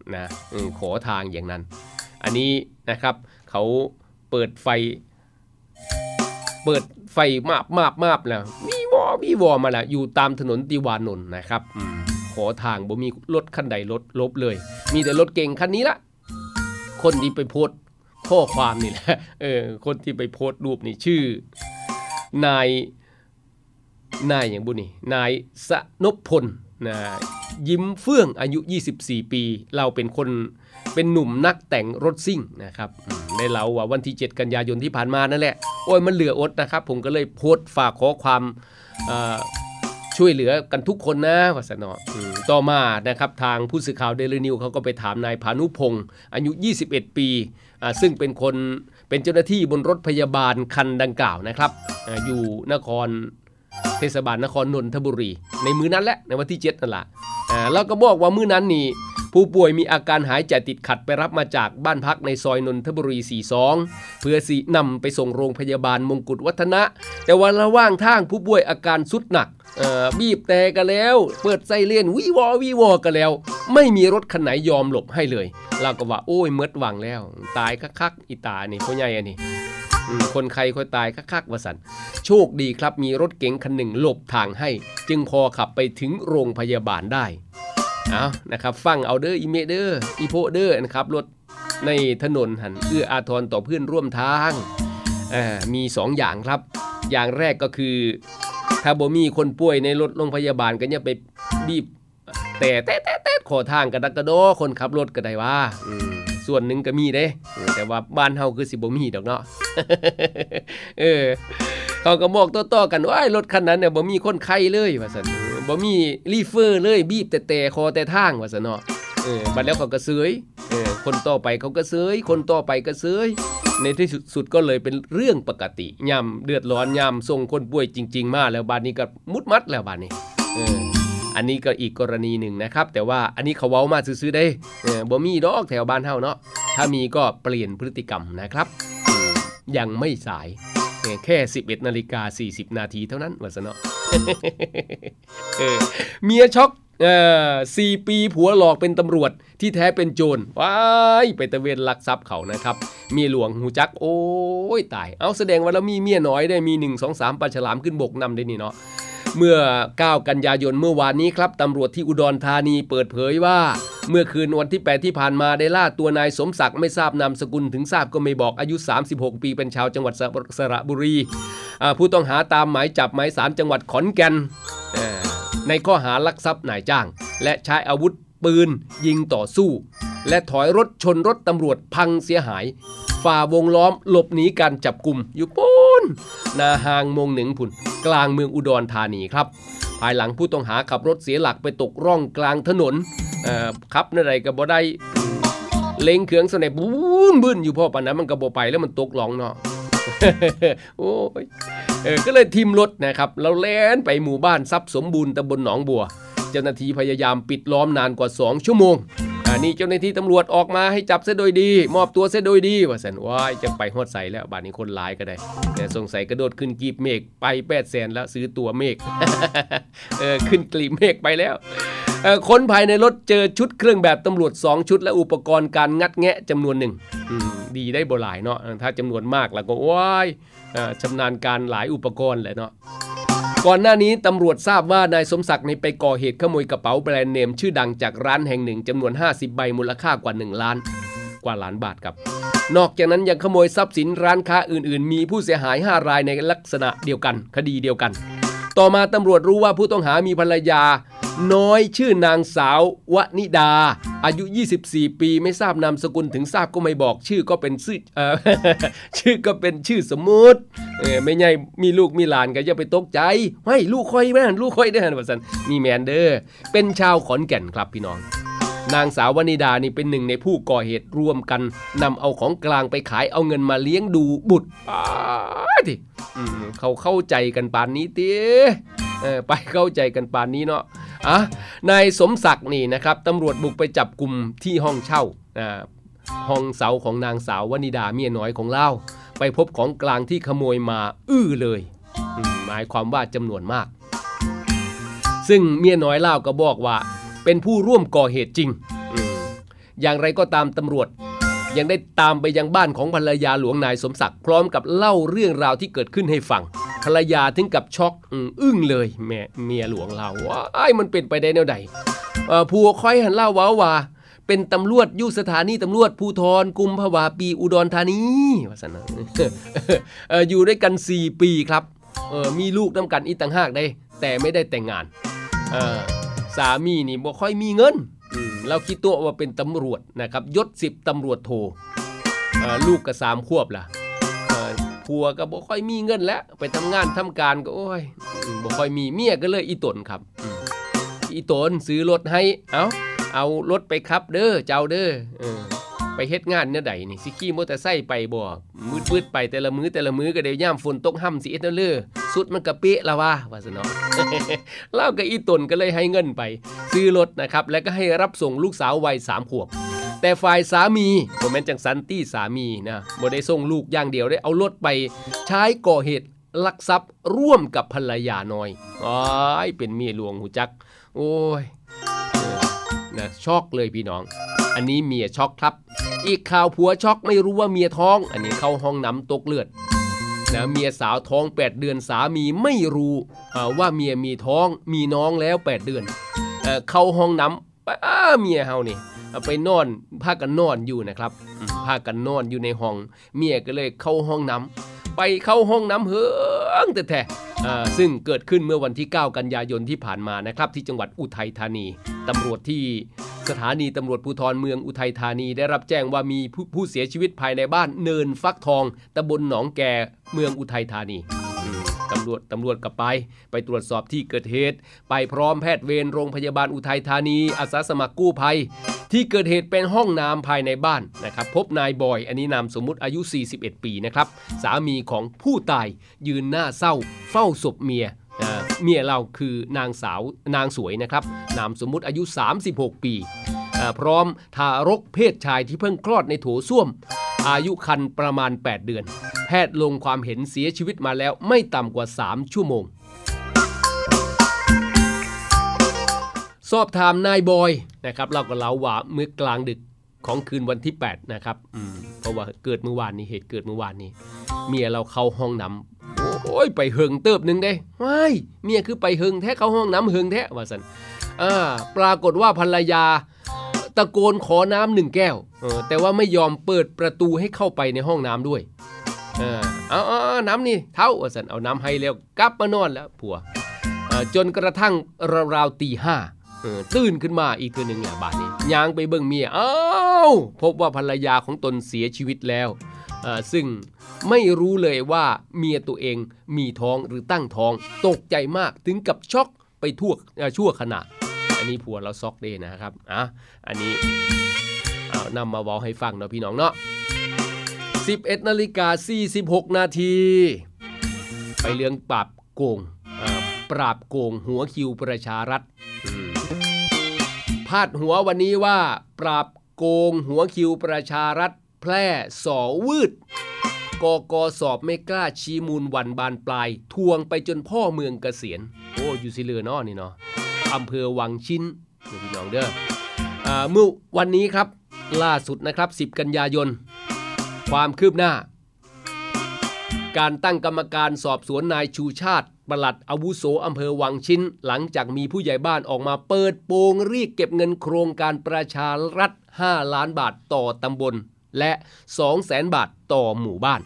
นะขอทางอย่างนั้นอันนี้นะครับเขาเปิดไฟเปิดไฟมาบมาบมาบแล้ววีวอวีวอมาแล้วอยู่ตามถนนติวานนท์นะครับขอทางบ่มีรถคันใดรถลบเลยมีแต่รถเก่งคันนี้ละคนที่ไปโพสต์ข้อความนี่แหละเออคนที่ไปโพสต์รูปนี่ชื่อนายนายอย่างบุนี่นายสนพพลนะยิ้มเฟื่องอายุยี่สิบสี่ปีเราเป็นคนเป็นหนุ่มนักแต่งรถซิ่งนะครับได้เล่าว่าวันที่เจ็ดกันยายนที่ผ่านมานั่นแหละโอ้ยมันเหลืออดนะครับผมก็เลยโพสต์ฝากขอความช่วยเหลือกันทุกคนนะว่าสนอต่อมานะครับทางผู้สื่อข่าวเดลินิวเขาก็ไปถามนายพานุพงศ์อายุยี่สิบเอ็ดปีซึ่งเป็นคนเป็นเจ้าหน้าที่บนรถพยาบาลคันดังกล่าวนะครับอยู่นครเทศบาลนครนนทบุรีในมื้อนั้นแหละในวันที่เจ็ดนั่นแหละแล้วก็บอกว่ามื้อนั้นนี่ผู้ป่วยมีอาการหายใจติดขัดไปรับมาจากบ้านพักในซอยนนทบุรีสี่สิบสองเพื่อสินำไปส่งโรงพยาบาลมงกุฎวัฒนะแต่ว่าระหว่างทางผู้ป่วยอาการสุดหนักบีบแต่กันแล้วเปิดไซเรนวิวอวิวอกันแล้วไม่มีรถคันไหนยอมหลบให้เลยเราก็ว่าโอ้ยเมิดหวังแล้วตายคักๆอีตานี่พ่อใหญ่อันนี้คนใครค่อยตายคักๆว่าสันโชคดีครับมีรถเก๋งคันหนึ่งหลบทางให้จึงพอขับไปถึงโรงพยาบาลได้เอานะครับฟังเอาเด้ออีเมเดอร์อีโพเดอร์นะครับรถในถนนหันเอื้ออาทรต่อเพื่อนร่วมทางมีสองอย่างครับอย่างแรกก็คือถ้าบ่มีคนป่วยในรถโรงพยาบาลก็อย่าไปบีบแต่แต่แต่แต่ขอทางกระดักกระโดคนขับรถก็ได้ว่าส่วนหนึ่งก็มีเด้แต่ว่าบ้านเฮาคือสิบ่มีดอกเนาะ เออเขาก็บอกต่อๆกันว่ารถคันนั้นเนี่ยบ่มีคนไข้เลยว่าซั่นบ่มีรีเฟอร์เลยบีบแต่แต่คอแต่ทางว่าซั่นเนาะเออบัดแล้วเขาก็เสยเออคนต่อไปเขาก็เสยคนต่อไปก็เสยในที่สุดก็เลยเป็นเรื่องปกติยามเดือดร้อนยามส่งคนป่วยจริงๆมาแล้วบัดนี้ก็มุดมัดแล้วบัดนี้เอออันนี้ก็อีกกรณีหนึ่งนะครับแต่ว่าอันนี้เขาเว้ามาซื่อๆได้เออบ่มีดอกแถวบ้านเฮาเนาะถ้ามีก็เปลี่ยนพฤติกรรมนะครับยังไม่สายแค่ สิบเอ็ดนาฬิกาสี่สิบนาทีเท่านั้นว่าซะเนาะ เออเมียช็อกเอ่อสี่ปีผัวหลอกเป็นตำรวจที่แท้เป็นโจรว้ายไปตะเวนลักทรัพย์เขานะครับเมียหลวงหูจักโอ้ยตายเอาแสดงว่าเรามีเมียน้อยได้มีหนึ่ง สอง สามปลาฉลามขึ้นบกนำได้นี่เนาะเมื่อเก้ากันยายนเมื่อวานนี้ครับตำรวจที่อุดรธานีเปิดเผยว่าเมื่อคืนวันที่แปดที่ผ่านมาได้ล่าตัวนายสมศักดิ์ไม่ทราบนามสกุลถึงทราบก็ไม่บอกอายุสามสิบหกปีเป็นชาวจังหวัดสระบุรีผู้ต้องหาตามหมายจับหมายศาลจังหวัดขอนแก่นในข้อหาลักทรัพย์นายจ้างและใช้อาวุธปืนยิงต่อสู้และถอยรถชนรถตำรวจพังเสียหายฝ่าวงล้อมหลบหนีการจับกุมอยู่ปูนนาหางมงหนึ่งพุ่นกลางเมืองอุดรธานีครับภายหลังผู้ต้องหาขับรถเสียหลักไปตกร่องกลางถนนขับนั่นไรก็บ่ได้เล็งเขืองสนบูนบึ้นอยู่พ่อปานนั้นมันก็บ่ไปแล้วมันตกหลองเนาะ โอ้ยเออก็เลยทิมรถนะครับเราแล่นไปหมู่บ้านทรัพย์สมบูรณ์ตำบลหนองบัวเจ้าหน้าที่พยายามปิดล้อมนานกว่าสองชั่วโมงอันนี้เจ้าหน้าที่ตำรวจออกมาให้จับเสียโดยดีมอบตัวเสียโดยดีว่าสันว้ายจะไปฮอดใส่แล้วบ้านนี้คนหลายก็ได้แต่สงสัยกระโดดขึ้นกีบเมฆไปแปดแสนแล้วซื้อตัวเมฆ เออขึ้นกลีบเมฆไปแล้วเออคนภายในรถเจอชุดเครื่องแบบตำรวจสองชุดและอุปกรณ์การงัดแงะจำนวนหนึ่งดีได้บ่หลายเนาะถ้าจำนวนมากแล้วก็ว้ายชำนาญการหลายอุปกรณ์เลยเนาะก่อนหน้านี้ตำรวจทราบว่านายสมศักดิ์ไปก่อเหตุขโมยกระเป๋าแบรนด์เนมชื่อดังจากร้านแห่งหนึ่งจำนวนห้าสิบใบมูลค่ากว่าหนึ่งล้านกว่าล้านบาทครับนอกจากนั้นยังขโมยทรัพย์สินร้านค้าอื่นๆมีผู้เสียหายห้ารายในลักษณะเดียวกันคดีเดียวกันต่อมาตำรวจรู้ว่าผู้ต้องหามีภรรยาน้อยชื่อนางสาววนิดาอายุยี่สิบสี่ปีไม่ทราบนามสกุลถึงทราบก็ไม่บอกชื่อก็เป็นชื่อเอ่อ ชื่อก็เป็นชื่อสมมุติเออไม่ใช่มีลูกมีหลานก็อย่าไปตกใจเฮ้ยลูกค่อยแม่นลูกค่อยได้ว่าซั่นนี่แม่นเด้อเป็นชาวขอนแก่นครับพี่น้องนางสาววนิดานี่เป็นหนึ่งในผู้ก่อเหตุร่วมกันนำเอาของกลางไปขายเอาเงินมาเลี้ยงดูบุตรอ้ายติอืมเขาเข้าใจกันปานนี้ติเออไปเข้าใจกันปานนี้เนาะอ่ะนายสมศักดิ์นี่นะครับตำรวจบุกไปจับกุมที่ห้องเช่าอ่าห้องเสาของนางสาววนิดาเมียน้อยของเล่าไปพบของกลางที่ขโมยมาอื้อเลยหมายความว่าจำนวนมากซึ่งเมียน้อยเล่าก็บอกว่าเป็นผู้ร่วมก่อเหตุจริงอย่างไรก็ตามตำรวจยังได้ตามไปยังบ้านของภรรยาหลวงนายสมศักดิ์พร้อมกับเล่าเรื่องราวที่เกิดขึ้นให้ฟังภรรยาถึงกับช็อกอึ้งเลยแม่เมียหลวงเล่าว่าไอ้มันเป็นไปได้แนวใดผัวค่อยหันเล่าว่าว่าเป็นตำรวจอยู่สถานีตำรวจภูธรกุมภาวะปีอุดรธานีว่าซั่นนะ อยู่ด้วยกันสี่ปีครับมีลูกนำกันอีกต่างหากได้แต่ไม่ได้แต่งงานสามีนี่บ่ค่อยมีเงินเราคิดตัวว่าเป็นตำรวจนะครับยศสิบตำรวจโทลูกก็สามขวบล่ะผัวก็บ่ค่อยมีเงินแล้วไปทำงานทำการก็โอ้ยบ่ค่อยมีเมียก็เลยอีตนครับอีตนซื้อรถให้เอาเอารถไปขับเด้อเจ้าเด้อเออไปเฮ็ดงานเนี่ยใดนี่สิขี่มอเตอร์ไซค์ไปบ่มืดๆไปแต่ละมื้อแต่ละมื้อก็ได้ย่ามฝนตกห่ำสิเอ็ดเด้อสุดมันก็เป๊ะละว่าว่าซะเนาะ เล่ากับอีตนก็เลยให้เงินไปซื้อรถนะครับแล้วก็ให้รับส่งลูกสาววัยสามขวบแต่ฝ่ายสามีบ่แม่นจังซันตี้สามีนะบ่ได้ส่งลูกอย่างเดียวได้เอารถไปใช้ก่อเหตุลักทรัพย์ร่วมกับภรรยาน้อยอ้ายเป็นเมียหลวงหูจักโอ้ยนะช็อกเลยพี่น้องอันนี้เมียช็อกครับอีกข่าวผัวช็อกไม่รู้ว่าเมียท้องอันนี้เข้าห้องน้ำตกเลือดนะเมียสาวท้องแปดเดือนสามีไม่รู้ว่าเมียมีท้องมีน้องแล้วแปดเดือนเอ่อเข้าห้องน้ำอ้าเมียเฮานี่ไปนอนพากันนอนอยู่นะครับพากันนอนอยู่ในห้องเมียก็เลยเข้าห้องน้ำไปเข้าห้องน้ำเฮืองแต่แท้ซึ่งเกิดขึ้นเมื่อวันที่เก้ากันยายนที่ผ่านมานะครับที่จังหวัดอุทัยธานีตำรวจที่สถานีตำรวจภูธรเมืองอุทัยธานีได้รับแจ้งว่ามีผู้ผู้เสียชีวิตภายในบ้านเนินฟักทองตำบลหนองแกเมืองอุทัยธานีตำรวจตำรวจก็ไปไปตรวจสอบที่เกิดเหตุไปพร้อมแพทย์เวรโรงพยาบาลอุทัยธานีอาสาสมัครกู้ภัยที่เกิดเหตุเป็นห้องน้ำภายในบ้านนะครับพบนายบอยอันนี้นามสมมุติอายุสี่สิบเอ็ดปีนะครับสามีของผู้ตายยืนหน้าเศร้าเฝ้าศพเมียเมียเราคือนางสาวนางสวยนะครับนามสมมุติอายุสามสิบหกปีพร้อมทารกเพศชายที่เพิ่งคลอดในโถส้วมอายุครรภ์ประมาณแปดเดือนแพทย์ลงความเห็นเสียชีวิตมาแล้วไม่ต่ำกว่าสามชั่วโมงสอบถามนายบอยนะครับเราก็เล่าว่าเมื่อกลางดึกของคืนวันที่แปดนะครับเพราะว่าเกิดเมื่อวานนี้เหตุเกิดเมื่อวานนี้เมียเราเข้าห้องน้ำโอ้ยไปเฮิงเติบนึงได้ว้ายเมียคือไปเฮิงแท้เข้าห้องน้ำเฮิงแท้ว่าสันอ่าปรากฏว่าภรรยาตะโกนขอน้ำหนึ่งแก้วเออแต่ว่าไม่ยอมเปิดประตูให้เข้าไปในห้องน้ำด้วยเออเอาเอาน้ำนี่เท่าว่าสันเอาน้ำให้แล้วกลับมานอนแล้วผัวจนกระทั่งราวๆตีห้าตื่นขึ้นมาอีกตัวหนึ่งเนี่ยบาดนี้ย่างไปเบิ่งเมียอ้าวพบว่าภรรยาของตนเสียชีวิตแล้วซึ่งไม่รู้เลยว่าเมียตัวเองมีท้องหรือตั้งท้องตกใจมากถึงกับช็อกไปทั่วชั่วขณะอันนี้ผัวเราช็อกเด้นะครับอ่ะอันนี้เอานำมาเว้าให้ฟังเนาะพี่น้องเนาะ สิบเอ็ดนาฬิกาสี่สิบหกนาทีไปเรื่องปราบโกงปราบโกงหัวคิวประชารัฐพาดหัววันนี้ว่าปราบโกงหัวคิวประชารัฐแพร่สอวืดกกสอบไม่กล้าชี้มูลวันบานปลายทวงไปจนพ่อเมืองเกษียณโอ้อยู่สิเลือเนาะนี่เนาะอำเภอวังชิ้นพี่น้องเด้ออ่าเมื่อวันนี้ครับล่าสุดนะครับสิบกันยายนความคืบหน้าการตั้งกรรมการสอบสวนนายชูชาติปลัดอาวุโสอำเภอวังชิ้นหลังจากมีผู้ใหญ่บ้านออกมาเปิดโปงเรียกเก็บเงินโครงการประชารัฐห้าล้านบาทต่อตำบลและ สองแสน บาทต่อหมู่บ้าน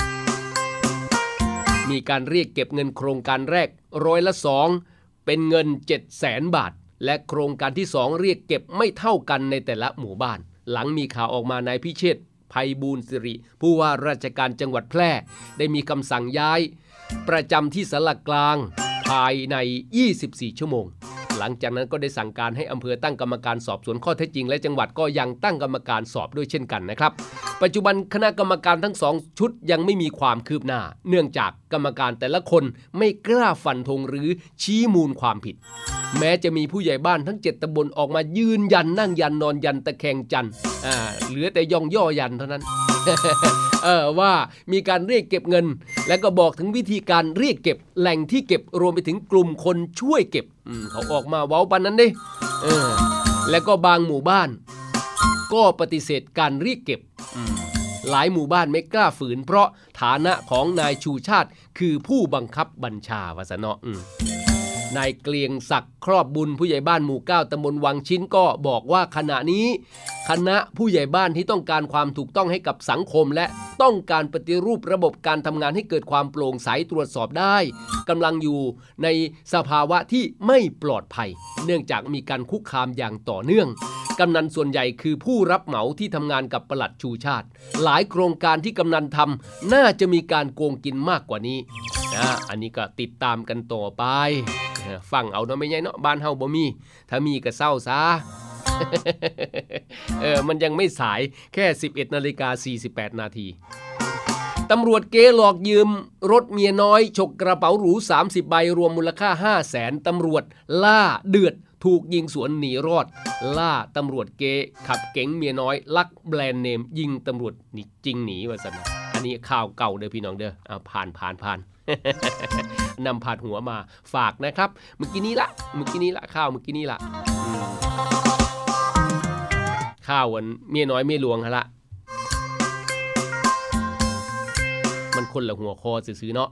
มีการเรียกเก็บเงินโครงการแรกร้อยละสองเป็นเงิน เจ็ดแสน บาทและโครงการที่สองเรียกเก็บไม่เท่ากันในแต่ละหมู่บ้านหลังมีข่าวออกมานายพิเชษฐ์ไพบูลย์สิริผู้ว่าราชการจังหวัดแพร่ได้มีคำสั่งย้ายประจำที่ศาลากลางภายในยี่สิบสี่ชั่วโมงหลังจากนั้นก็ได้สั่งการให้อำเภอตั้งกรรมการสอบสวนข้อเท็จจริงและจังหวัดก็ยังตั้งกรรมการสอบด้วยเช่นกันนะครับปัจจุบันคณะกรรมการทั้งสองชุดยังไม่มีความคืบหน้าเนื่องจากกรรมการแต่ละคนไม่กล้าฟันธงหรือชี้มูลความผิดแม้จะมีผู้ใหญ่บ้านทั้งเจ็ดตำบลออกมายืนยันนั่งยันนอนยันตะแคงจันอ่าเหลือแต่ย่องย่อยันเท่านั้น เออว่ามีการเรียกเก็บเงินและก็บอกถึงวิธีการเรียกเก็บแหล่งที่เก็บรวมไปถึงกลุ่มคนช่วยเก็บเขาออกมาเว้าปันนั้นดิเออแล้วก็บางหมู่บ้านก็ปฏิเสธการเรียกเก็บหลายหมู่บ้านไม่กล้าฝืนเพราะฐานะของนายชูชาติคือผู้บังคับบัญชาวาสนาะนายเกลียงศักดิ์ครอบบุญผู้ใหญ่บ้านหมู่เก้าตำบลวังชิ้นก็บอกว่าขณะนี้คณะผู้ใหญ่บ้านที่ต้องการความถูกต้องให้กับสังคมและต้องการปฏิรูประบบการทำงานให้เกิดความโปร่งใสตรวจสอบได้กำลังอยู่ในสภาวะที่ไม่ปลอดภัยเนื่องจากมีการคุกคามอย่างต่อเนื่องกำนันส่วนใหญ่คือผู้รับเหมาที่ทำงานกับปลัดชูชาติหลายโครงการที่กำนันทำน่าจะมีการโกงกินมากกว่านี้นะอันนี้ก็ติดตามกันต่อไปฟังเอาเนาะไม่ใช่เนาะบ้านเฮาบ่มีถ้ามีก็เศร้าซะ เออมันยังไม่สายแค่ สิบเอ็ดนาฬิกาสี่สิบแปดนาทีตำรวจเก๋หลอกยืมรถเมียน้อยฉกกระเป๋าหรูสามสิบใบรวมมูลค่า ห้าแสน ตำรวจล่าเดือดถูกยิงสวนหนีรอดล่าตำรวจเก๋ขับเก๋งเมียน้อยลักแบรนด์เนมยิงตำรวจหนีจริงหนีว่าซั่นนะอันนี้ข่าวเก่าเด้อพี่น้องเด้ออ่าผ่านผ่านผ่าน นำผ่านหัวมาฝากนะครับเมื่อกี้นี้ละเมื่อกี้นี้ละข้าวเมื่อกี้นี้ละข้าววันเมียน้อยเมียหลวงฮะละมันคนละหัวคอซื้อๆเนาะ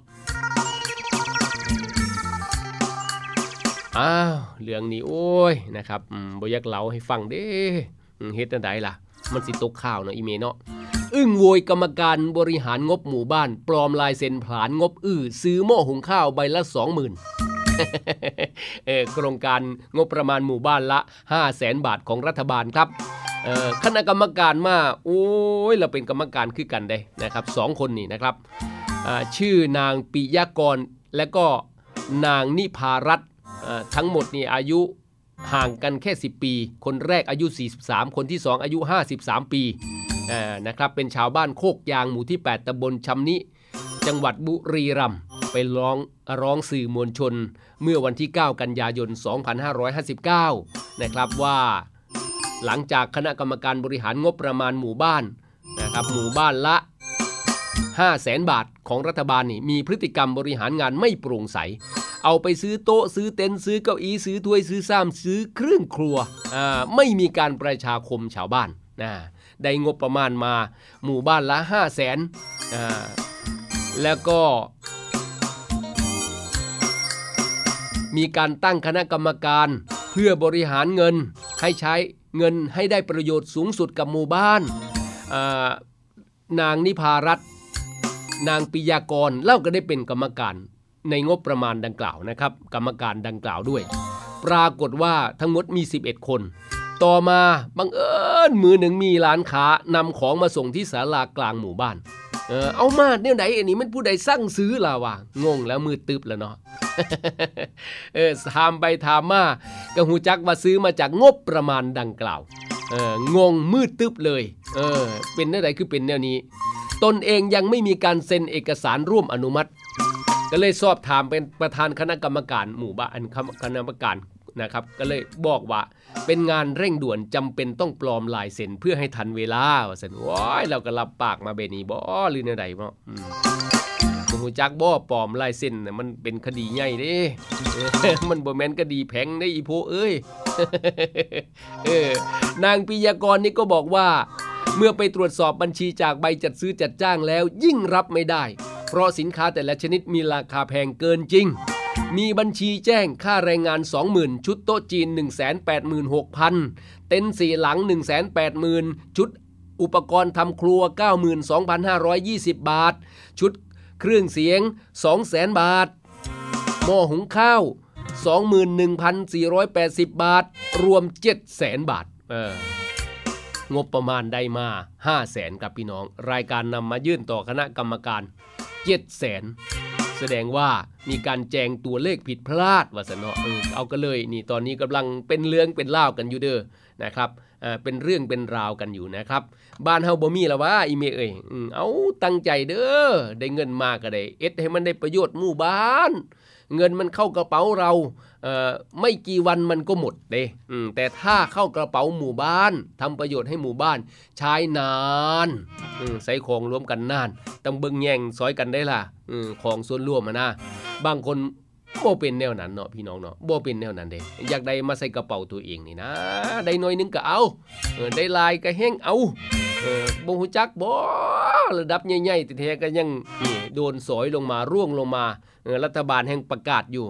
อ้าวเรื่องนี้โอ้ยนะครับบ่อยากเล่าให้ฟังเด้เฮ็ดจังได๋ล่ะมันสิตกข่าวเนาะอีเมเนาะอึ้งโวยกรรมการบริหารงบหมู่บ้านปลอมลายเซ็นผลาญงบอื้อซื้อหม้อหุงข้าวใบละ สองหมื่น เออโครงการงบประมาณหมู่บ้านละ ห้าแสน บาทของรัฐบาลครับเอ่อคณะกรรมการมาโอ้ยเราเป็นกรรมการคือกันได้นะครับสองคนนี่นะครับอ่าชื่อนางปิยากรและก็นางนิพารัตน์ทั้งหมดนี่อายุห่างกันแค่สิบปีคนแรกอายุสี่สิบสามคนที่สองอายุห้าสิบสามปีนะครับเป็นชาวบ้านโคกยางหมู่ที่แปดตำบลชำนิจังหวัดบุรีรัมย์ไปร้องร้องสื่อมวลชนเมื่อวันที่เก้ากันยายนสองพันห้าร้อยห้าสิบเก้านะครับว่าหลังจากคณะกรรมการบริหารงบประมาณหมู่บ้านนะครับหมู่บ้านละ ห้าแสน บาทของรัฐบาลนี่มีพฤติกรรมบริหารงานไม่โปร่งใสเอาไปซื้อโต๊ะซื้อเต็นท์ซื้อเก้าอี้ซื้อถ้วยซื้อซ้ำซื้อเครื่องครัวอ่าไม่มีการประชาคมชาวบ้านนะได้งบประมาณมาหมู่บ้านละ ห้าแสน อ่าแล้วก็มีการตั้งคณะกรรมการเพื่อบริหารเงินให้ใช้เงินให้ได้ประโยชน์สูงสุดกับหมู่บ้านอ่านางนิพารัตน์นางปิยากรเล่าก็ได้เป็นกรรมการในงบประมาณดังกล่าวนะครับกรรมการดังกล่าวด้วยปรากฏว่าทั้งหมดมีสิบเอ็ดคนต่อมาบังเอิญมือหนึ่งมีร้านค้านำของมาส่งที่ศาลากลางหมู่บ้านเออเอามาเนี่ยไหนอันนี้มันผู้ใดสั่งซื้อล่ะวะงงแล้วมือตึบแล้วเนาะ เออถามไปถามมาก็หูจักว่าซื้อมาจากงบประมาณดังกล่าวเอองงมืดตึบเลยเออเป็นเนี่ยไหนคือเป็นแนวนี้ตนเองยังไม่มีการเซ็นเอกสารร่วมอนุมัติก็เลยสอบถามเป็นประธานคณะกรรมการหมู่บ้านคณะกรรมการนะครับก็เลยบอกว่าเป็นงานเร่งด่วนจำเป็นต้องปลอมลายเซ็นเพื่อให้ทันเวลาว่าซั่นว้ายเราก็รับปากมาเบนี้บ่หรือแนวใดบ่อืมบ่ฮู้จักบ่ปลอมลายเซ็นน่ะมันเป็นคดีใหญ่เด้ มันบ่แม่นคดีแพงได้อีโพเอ้ย เออนางปิยากรนี่ก็บอกว่าเมื่อไปตรวจสอบบัญชีจากใบจัดซื้อจัดจ้างแล้วยิ่งรับไม่ได้เพราะสินค้าแต่ละชนิดมีราคาแพงเกินจริงมีบัญชีแจ้งค่าแรงงาน สองหมื่น ชุดโต๊ะจีน หนึ่งแสนแปดหมื่นหกพัน เต็นท์สี่หลัง หนึ่งแสนแปดหมื่น ชุดอุปกรณ์ทำครัว เก้าหมื่นสองพันห้าร้อยยี่สิบ บาทชุดเครื่องเสียง สองแสน บาทหม้อหุงข้าว สองหมื่นหนึ่งพันสี่ร้อยแปดสิบ บาทรวม เจ็ดแสน บาทเอองบประมาณได้มา ห้าแสน ครับพี่น้องรายการนำมายื่นต่อคณะกรรมการ เจ็ดแสน แสดงว่ามีการแจงตัวเลขผิดพลาดว่าซะเนาะเออเอากันเลยนี่ตอนนี้กำลังเป็นเรื่องเป็นเล่ากันอยู่เด้อนะครับอ่าเป็นเรื่องเป็นราวกันอยู่นะครับบ้านเฮาบ่มีแล้วว่าอีเมเอ้ยอือเอาตั้งใจเด้อได้เงินมาก็ได้เอ็ดให้มันได้ประโยชน์หมู่บ้านเงินมันเข้ากระเป๋าเราเอ่อไม่กี่วันมันก็หมดเด้อืมแต่ถ้าเข้ากระเป๋าหมู่บ้านทำประโยชน์ให้หมู่บ้านใช้นานอืมใส่ของรวมกันนานต้องเบิ่งแย่งซอยกันได้ล่ะอืมของส่วนรวมอ่ะนะบางคนบ่เป็นแนวนั้นเนาะพี่น้องเนาะบ่เป็นแนวนั้นเด้อยากได้มาใส่กระเป๋าตัวเองนี่นะได้น้อยนึงก็เอาเออได้หลายก็แฮงเอาเออบ่ฮู้จักบ่ระดับใหญ่ๆแท้ๆก็ยังนี่โดนสอยลงมาร่วงลงมาเออรัฐบาลแห่งประกาศอยู่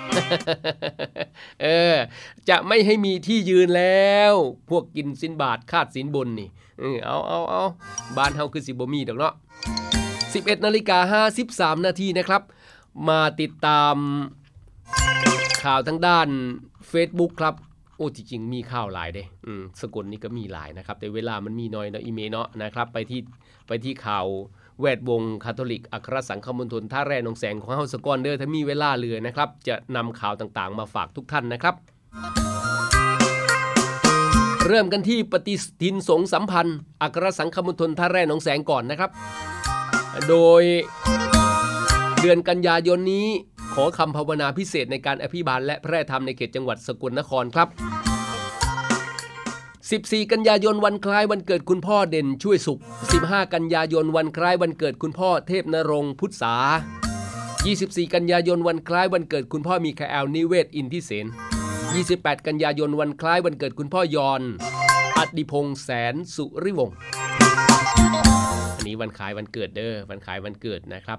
เออจะไม่ให้มีที่ยืนแล้วพวกกินสินบาทคาดสินบนนี่เออเอาเอาเอาบ้านเฮาคือสิบ่มีดอกเนาะ สิบเอ็ดนาฬิกาห้าสิบสามนาทีนะครับมาติดตามข่าวทางด้าน Facebook ครับโอ้จริงๆมีข่าวหลายเด้อืมสกลนี่ก็มีหลายนะครับแต่เวลามันมีน้อยเนาะอีเมลเนาะนะครับไปที่ไปที่ข่าวแวดวงคาทอลิกอัครสังฆมณฑลท่าแร่หนองแสงของเฮาสกลเด้อถ้ามีเวลาเหลือนะครับจะนำข่าวต่างๆมาฝากทุกท่านนะครับเริ่มกันที่ปฏิทินสงฆ์สัมพันธ์อัครสังฆมณฑลท่าแร่หนองแสงก่อนนะครับโดยเดือนกันยายนนี้ขอคำภาวนาพิเศษในการอภิบาลและแพร่ธรรมในเขตจังหวัดสกลนครครับสิบสี่กันยายนวันคล้ายวันเกิดคุณพ่อเด่นช่วยสุขสิบห้ากันยายนวันคล้ายวันเกิดคุณพ่อเทพนรงค์พุทธายี่สิบสี่กันยายนวันคล้ายวันเกิดคุณพ่อมีคาแอลนิเวศอินทิเสนยี่สิบแปดกันยายนวันคล้ายวันเกิดคุณพ่อยอนอดิพงษ์แสนสุริวงศ์อันนี้วันคล้ายวันเกิดเด้อวันคล้ายวันเกิดนะครับ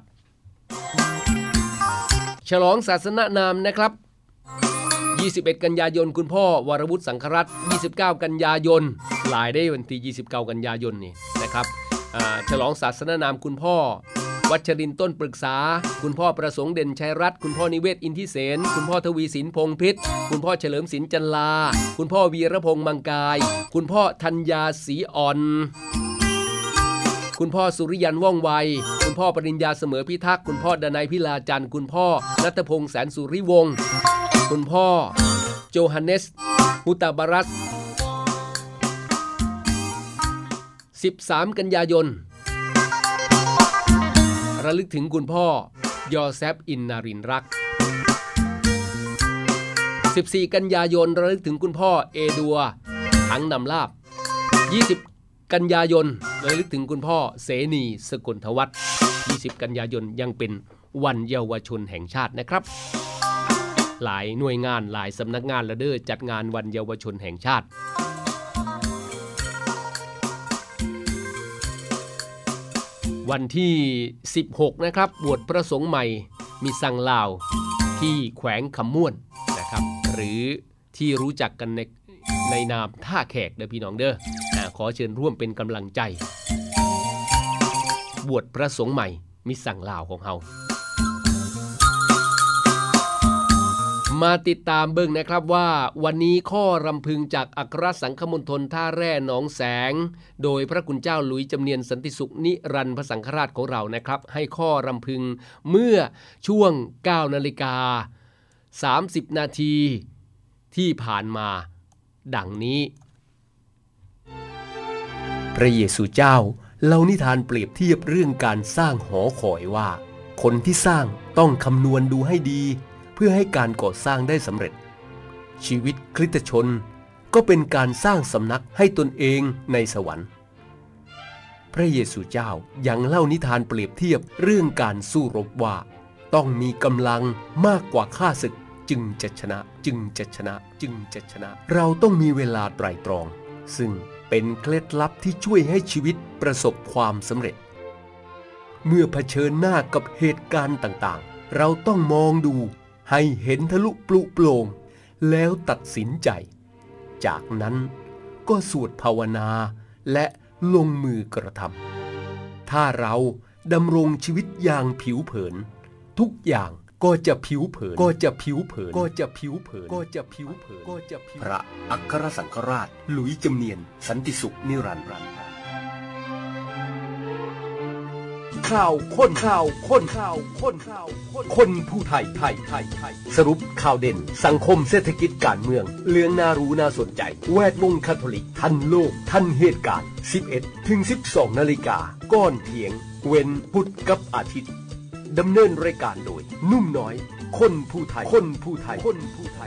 ฉลองศาสนนามนะครับยี่สิบเอ็ดกันยายนคุณพ่อวรวุฒิสังครัตน์ยี่สิบเก้ากันยายนหลายได้วันที่ยี่สิบเก้ากันยายนนี่นะครับฉลองศาสนนามคุณพ่อวัชรินทร์ต้นปรึกษาคุณพ่อประสงค์เด่นชัยรัตน์คุณพ่อนิเวศอินทิเสนคุณพ่อทวีสินพงษ์พิษคุณพ่อเฉลิมศิลป์จันลาคุณพ่อวีรพงษ์มังกายคุณพ่อธัญญาศรีอ่อนคุณพ่อสุริยันว่องไวคุณพ่อปริญญาเสมอพิทักษ์คุณพ่อดนัยพิลาจันทร์คุณพ่อณัฐพงษ์แสนสุริวงศ์คุณพ่อโจฮันเนสมุตาบารัสสิบสามกันยายนระลึกถึงคุณพ่อยอเซฟอินนารินรักสิบสี่กันยายนระลึกถึงคุณพ่อเอดัวหังนำลาบยี่สิบกันยายนระลึกถึงคุณพ่อเสนีสกลทวัฒน์ยี่สิบกันยายนยังเป็นวันเยาวชนแห่งชาตินะครับหลายหน่วยงานหลายสำนักงานละเด้อจัดงานวันเยาวชนแห่งชาติวันที่สิบหกนะครับบวชพระสงฆ์ใหม่มีสั่งลาวที่แขวงคำม่วนนะครับหรือที่รู้จักกันในในนามท่าแขกเด้อพี่น้องเด้อขอเชิญร่วมเป็นกำลังใจบวชพระสงฆ์ใหม่มีสั่งลาวของเฮามาติดตามเบิ่งนะครับว่าวันนี้ข้อรำพึงจากอัครสังฆมณฑลท่าแร่หนองแสงโดยพระคุณเจ้าหลุยจำเนียนสันติสุขนิรันดร์พระสังฆราชของเรานะครับให้ข้อรำพึงเมื่อช่วง เก้านาฬิกาสามสิบนาทีที่ผ่านมาดังนี้พระเยซูเจ้าเล่านิทานเปรียบเทียบเรื่องการสร้างหอคอยว่าคนที่สร้างต้องคำนวณดูให้ดีเพื่อให้การก่อสร้างได้สำเร็จชีวิตคริสตชนก็เป็นการสร้างสำนักให้ตนเองในสวรรค์พระเยซูเจ้ายังเล่านิทานเปรียบเทียบเรื่องการสู้รบว่าต้องมีกำลังมากกว่าข้าศึกจึงจะชนะจึงจะชนะจึงจะชนะเราต้องมีเวลาไตร่ตรองซึ่งเป็นเคล็ดลับที่ช่วยให้ชีวิตประสบความสำเร็จเมื่อเผชิญหน้ากับเหตุการณ์ต่างๆเราต้องมองดูให้เห็นทะลุปลุโปร่งแล้วตัดสินใจจากนั้นก็สวดภาวนาและลงมือกระทำถ้าเราดำรงชีวิตอย่างผิวเผินทุกอย่างก็จะผิวเผินก็จะผิวเผินก็จะผิวเผินก็จะผิวเผินก็จะผิวพระอัครสังฆราชหลุยจำเนียนสันติสุขนิรันดร์ข่าวค้นข่าวค้นข่าวค้นข่าวคนผู้ไทยไทยไทยไทยสรุปข่าวเด่นสังคมเศรษฐกิจการเมืองเรื่องน่ารู้น่าสนใจแวดวงคาทอลิกทันโลกทันเหตุการณ์ สิบเอ็ดถึงสิบสอง นาฬิกาก้อนเพียงเว้นพุธกับอาทิตย์ดำเนินรายการโดยนุ่มน้อยคนผู้ไทยคนผู้ไทยคนผู้ไทย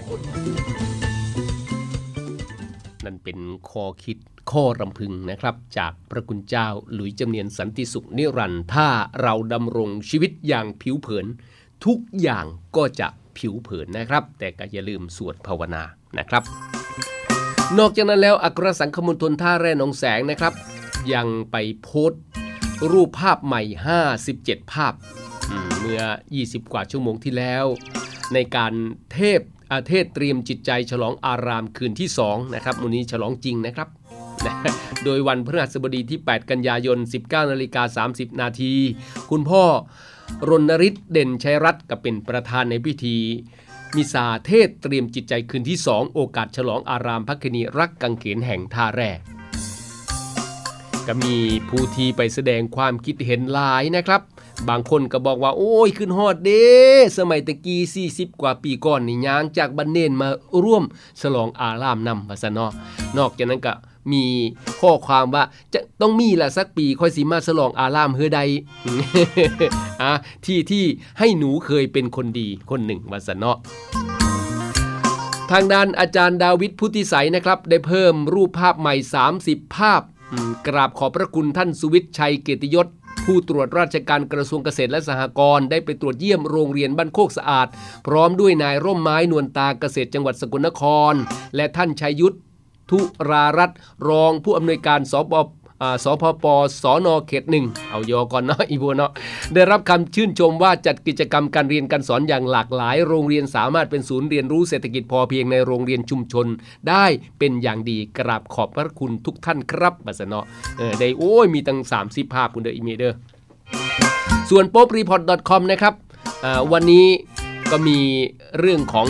นั่นเป็นข้อคิดข้อรำพึงนะครับจากพระคุณเจ้าหลุยจำเนียนสันติสุขนิรันดร์ถ้าเราดำรงชีวิตอย่างผิวเผินทุกอย่างก็จะผิวเผินนะครับแต่ก็อย่าลืมสวดภาวนานะครับนอกจากนั้นแล้วอัครสังคมณฑลท่าแร่หนองแสงนะครับยังไปโพสต์รูปภาพใหม่ห้าสิบเจ็ดภาพเมื่อยี่สิบกว่าชั่วโมงที่แล้วในการเทศอาเทศเตรียมจิตใจฉลองอารามคืนที่สองนะครับมื้อนี้ฉลองจริงนะครับโดยวันพฤหัสบดีที่แปดกันยายน สิบเก้านาฬิกาสามสิบนาทีคุณพ่อรณฤทธิ์เด่นชัยรัตน์ก็เป็นประธานในพิธีมิสาเทศเตรียมจิตใจคืนที่สองโอกาสฉลองอารามภัคนีรักกังเขนแห่งท่าแร่ก็มีผู้ที่ไปแสดงความคิดเห็นหลายนะครับบางคนก็บอกว่าโอ้ยขึ้นฮอดเด้สมัยตะกี้สี่สิบกว่าปีก่อนนี่ย่างจากบ้านเนนมาร่วมฉลองอารามนำว่าซะเนาะนอกจากนั้นก็มีข้อความว่าจะต้องมีละสักปีค่อยสิมาฉลองอารามเฮือใด อ่ะที่ที่ให้หนูเคยเป็นคนดีคนหนึ่งว่าซะเนาะทางด้านอาจารย์ดาวิดพุทธิไสยนะครับได้เพิ่มรูปภาพใหม่สามสิบภาพกราบขอบพระคุณท่านสุวิทย์ชัยเกียรติยศผู้ตรวจราชการกระทรวงเกษตรและสหกรณ์ได้ไปตรวจเยี่ยมโรงเรียนบ้านโคกสะอาดพร้อมด้วยนายร่มไม้นวลตาเกษตรจังหวัดสกลนครและท่านชัยยุทธทุรารัตน์รองผู้อำนวยการสปสพปสนเขตหนึ่งเอายอก่อนเนาะอีบัวเนาะได้รับคำชื่นชมว่าจัดกิจกรรมการเรียนการสอนอย่างหลากหลายโรงเรียนสามารถเป็นศูนย์เรียนรู้เศรษฐกิจพอเพียงในโรงเรียนชุมชนได้เป็นอย่างดีกราบขอบพระคุณทุกท่านครับบัดซะเนาะเออได้โอ้ยมีตั้งสามสิบภาพคุณเด้ออีเมเด้อส่วน โป๊ปรีพอร์ต ดอท คอม นะครับวันนี้ก็มีเรื่องของ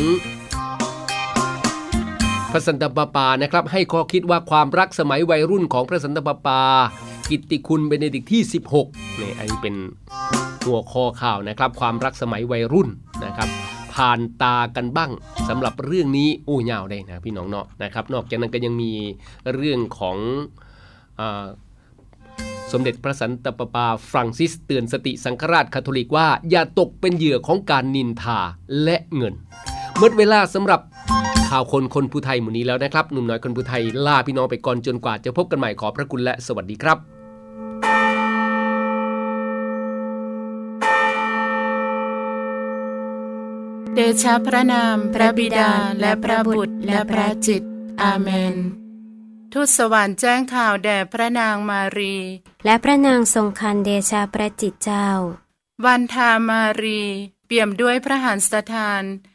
พระสันตะปาปานะครับให้ข้อคิดว่าความรักสมัยวัยรุ่นของพระสันตะปาปากิตติคุณเบเนดิกต์ที่สิบหกนี่อันนี้เป็นหัวข้อข่าวนะครับความรักสมัยวัยรุ่นนะครับผ่านตากันบ้างสำหรับเรื่องนี้อู้ยาวได้นะพี่น้องเนาะนะครับนอกจากนั้นก็ยังมีเรื่องของอ่าสมเด็จพระสันตะปาปาฟรังซิสเตือนสติสังฆราชคาทอลิกว่าอย่าตกเป็นเหยื่อของการนินทาและเงินหมดเวลาสำหรับข่าวคนคนผู้ไทยหมู่นี้แล้วนะครับหนุ่มน้อยคนผู้ไทยลาพี่น้องไปก่อนจนกว่าจะพบกันใหม่ขอพระคุณและสวัสดีครับเดชะพระนามพระบิดาและพระบุตรและพระจิตอาเมนทูตสวรรค์แจ้งข่าวแด่พระนางมารีและพระนางทรงคันเดชะพระจิตเจ้าวันทามารีเปี่ยมด้วยพระหันสถาน